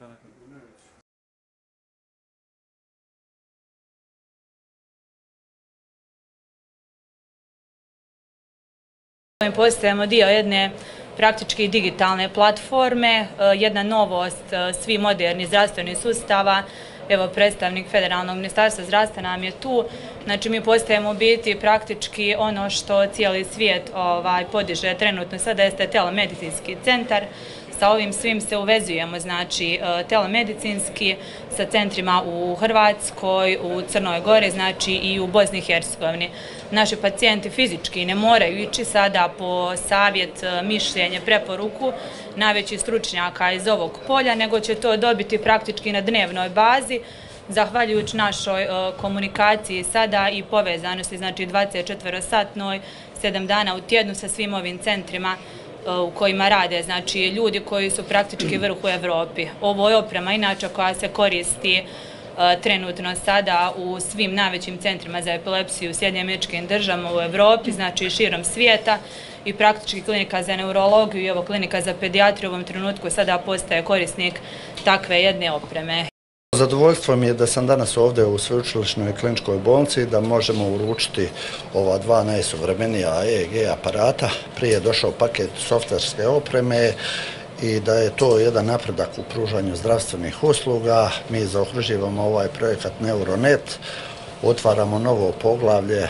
Mi postajemo dio jedne praktički digitalne platforme, jedna novost svih modernih zdravstvenih sustava. Evo, predstavnik Federalnog ministarstva zdravstva nam je tu. Znači, mi postajemo biti praktički ono što cijeli svijet podiže trenutno sada jeste telemedicinski centar. Sa ovim svim se uvezujemo, znači, telemedicinski sa centrima u Hrvatskoj, u Crnoj Gori, znači i u Bosni i Hercegovini. Naši pacijenti fizički ne moraju ići sada po savjet, mišljenje, preporuku najvećih stručnjaka iz ovog polja, nego će to dobiti praktički na dnevnoj bazi, zahvaljujući našoj komunikaciji sada i povezanosti, znači 24-satnoj, 7 dana u tjednu sa svim ovim centrima u kojima rade, znači ljudi koji su praktički vrh u Evropi. Ovo je oprema inače koja se koristi trenutno sada u svim najvećim centrima za epilepsiju u Sjedinjenim Američkim Državama, u Evropi, znači širom svijeta, i praktički klinika za neurologiju i evo klinika za pedijatriju u ovom trenutku sada postaje korisnik takve jedne opreme. Zadovoljstvo mi je da sam danas ovdje u Sveučilišnoj kliničkoj bolnici, da možemo uručiti ova dva najsuvremenija EEG aparata. Prije je došao paket softverske opreme i da je to jedan napredak u pružanju zdravstvenih usluga. Mi zaokruživamo ovaj projekat Neuronet, otvaramo novo poglavlje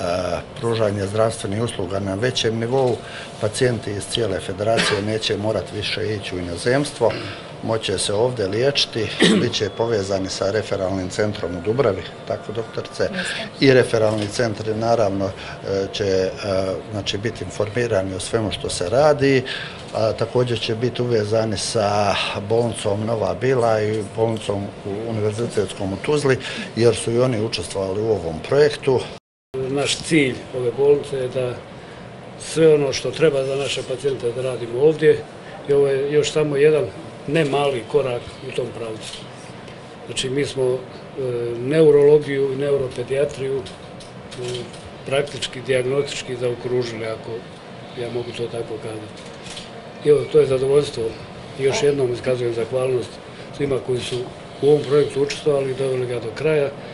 pružanje zdravstvenih usluga na većem nivou. Pacijenti iz cijele federacije neće morati više ići u inozemstvo, moće se ovdje liječiti, bit će povezani sa referalnim centrom u Dubravi, tako doktorice, i referalni centri naravno će biti informirani o svemu što se radi. Također će biti uvezani sa bolnicom Nova Bila i bolnicom univerzitetskom u Tuzli, jer su i oni učestvovali u ovom projektu. Naš cilj ove bolnice je da sve ono što treba za naše pacijente da radimo ovdje, i ovo je još samo jedan ne mali korak u tom pravcu. Znači, mi smo neurologiju i neuropedijatriju praktički dijagnostički zaokružili, ako ja mogu to tako kazati. I evo, to je zadovoljstvo. Još jednom iskazujem zahvalnost svima koji su u ovom projektu učestvovali i doveli ga do kraja.